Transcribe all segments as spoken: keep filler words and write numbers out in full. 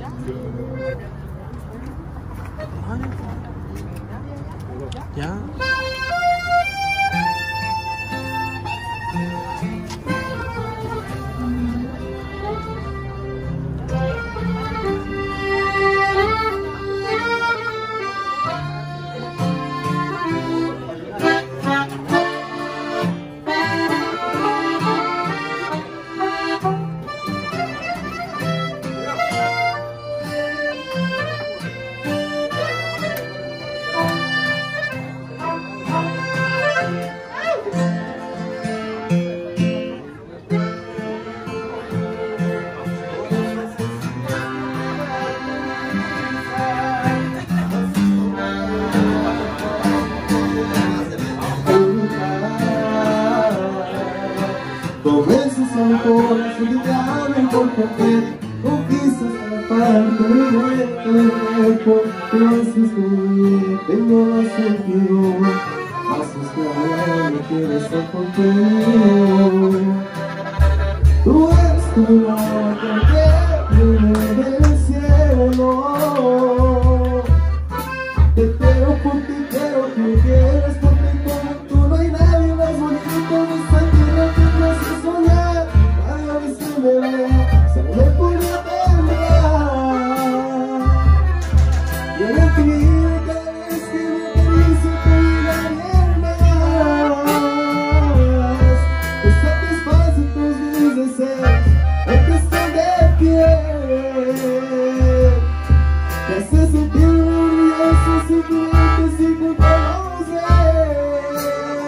Ya. Começo só um pouco, ligado em qualquer conquistas para perder Lances comigo, tengo la sentido haces que ahora me quieres estar contigo. Tú eres como la otra que viene del cielo. Te quiero porque quiero, tú me quieres porque como tú no hay nadie más bonito. Me sentiré que me hace soñar, cada vez que me vea, sale por la temblar. Y en el fin, cada vez que me dice que viene más, te satisface tus mis deseos, es cuestión de piel. Te hace sentir orgulloso sin que sin que conocer.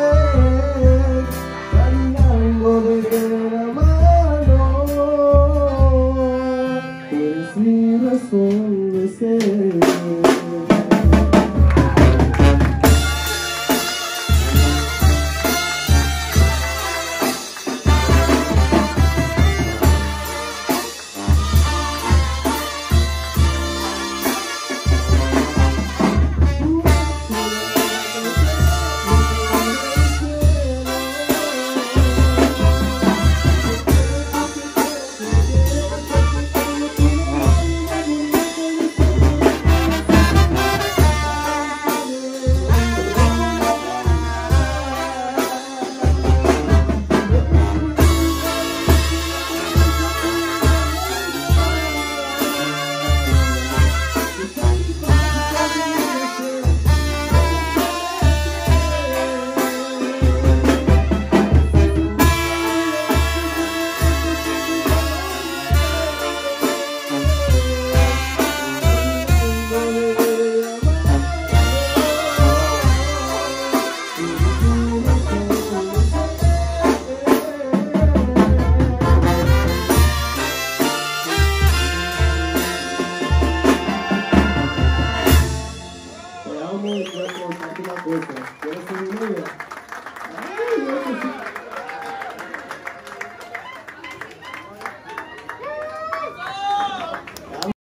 Caminando de la mano, tú eres mi razón de ser.